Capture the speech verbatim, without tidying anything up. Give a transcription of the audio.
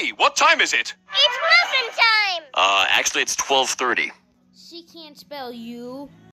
Hey, what time is it? It's muffin time! Uh, actually, it's twelve thirty. She can't spell you.